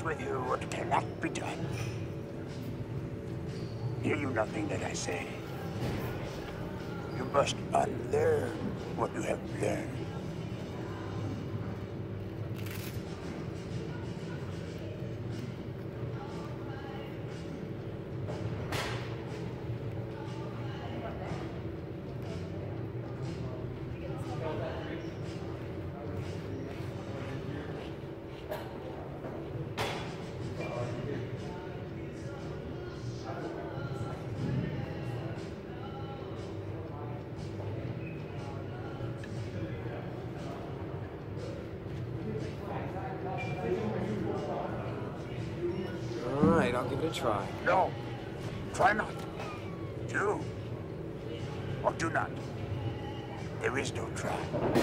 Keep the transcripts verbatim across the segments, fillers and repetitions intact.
with you what cannot be done. Hear you nothing that I say. You must unlearn what you have learned. Alright, I'll give it a try. No. Try not. Do. Or do not. There is no try.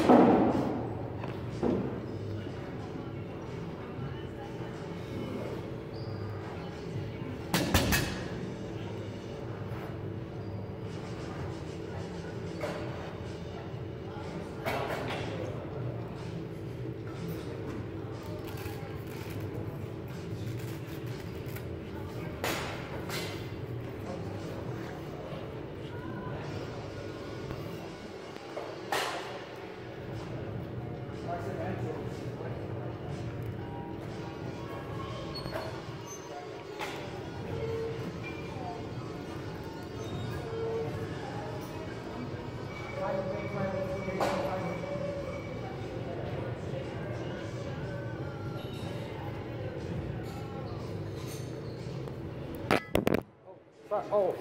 Oh.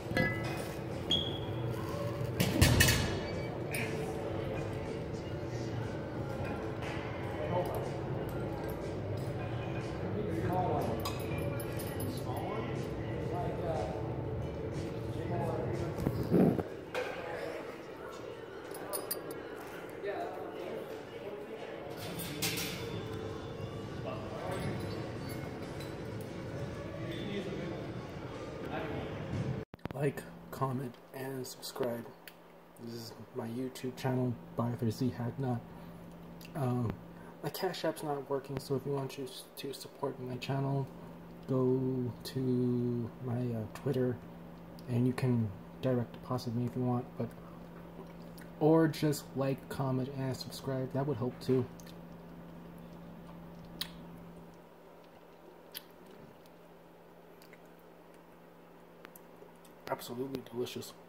Like, comment, and subscribe. This is my YouTube channel, Barthur Z Hagnot. Um, my Cash App's not working, so if you want to, to support my channel, go to my uh, Twitter, and you can direct deposit me if you want, but or just like, comment, and subscribe. That would help too. Absolutely delicious.